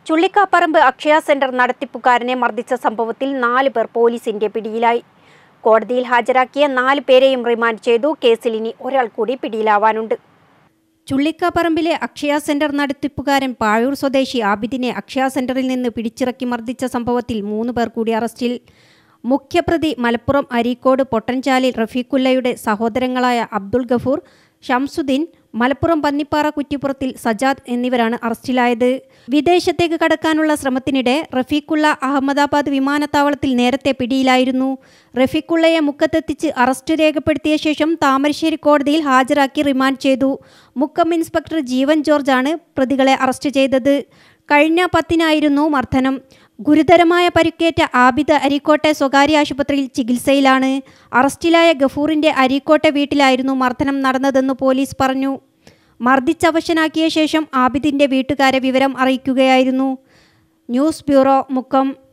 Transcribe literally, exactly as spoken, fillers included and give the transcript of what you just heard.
Chullikkaparamba Akshaya centre നടത്തിപ്പുകാരനെ മർദ്ദിച്ച സംഭവത്തിൽ നാല് പേർ പോലീസിന്റെ പിടിയിലായി. കോടതിയിൽ ഹാജരാക്കിയ നാല് പേരെയും റിമാൻഡ് ചെയ്തു. കേസിൽ ഇനി ഒരാൾ കൂടി പിടിയിലാവാനുണ്ട്. ചുള്ളിക്കാപ്പറമ്പിലെ അക്ഷയ സെന്റർ നടത്തിപ്പുകാരൻ പാഴൂർ സ്വദേശി ആബിദിനെ അക്ഷയ സെന്ററിൽ നിന്ന് പിടിച്ചിറക്കി മർദ്ദിച്ച സംഭവത്തിൽ മൂന്ന് പേർ കൂടി അറസ്റ്റിൽ. മുഖ്യപ്രതി മലപ്പുറം അരീക്കോട് പൊട്ടൻചാലിൽ റഫീഖുല്ലയുടെ സഹോദരങ്ങളായ അബ്ദുൾ ഗഫൂർ, ഷംസുദ്ദീൻ, മലപ്പുറം പന്നിപ്പാറ കുറ്റിപ്പുറത്തിൽ സജാദ് എന്നിവരാണ് അറസ്റ്റിലായത്. വിദേശത്തേക്ക് കടക്കാനുള്ള ശ്രമത്തിനിടെ റഫീഖുല്ല അഹമ്മദാബാദ് വിമാനത്താവളത്തിൽ നേരത്തെ പിടിയിലായിരുന്നു. റഫീഖുല്ലയെ മുക്കത്തെത്തിച്ച് അറസ്റ്റ് രേഖപ്പെടുത്തിയ ശേഷം താമരശ്ശേരി കോടതിയിൽ ഹാജരാക്കി റിമാൻഡ് ചെയ്തു. മുക്കം ഇൻസ്പെക്ടർ ജീവൻ ജോർജാണ് പ്രതികളെ അറസ്റ്റ് ചെയ്തത്. കഴിഞ്ഞ പത്തിനായിരുന്നു മർദ്ദനം. ഗുരുതരമായ പരിക്കേറ്റ ആബിദ് അരീക്കോട്ടെ സ്വകാര്യ ആശുപത്രിയിൽ ചികിത്സയിലാണ്. അറസ്റ്റിലായ ഗഫൂറിന്റെ അരീക്കോട്ടെ വീട്ടിലായിരുന്നു മർദ്ദനം നടന്നതെന്ന് പോലീസ് പറഞ്ഞു. മർദ്ദിച്ചവശനാക്കിയ ശേഷം ആബിദിന്റെ വീട്ടുകാരെ വിവരം അറിയിക്കുകയായിരുന്നു. News bureau, Mukkam.